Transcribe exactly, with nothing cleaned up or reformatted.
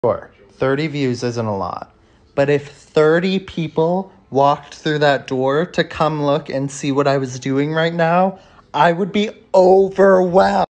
Sure, thirty views isn't a lot, but if thirty people walked through that door to come look and see what I was doing right now, I would be overwhelmed.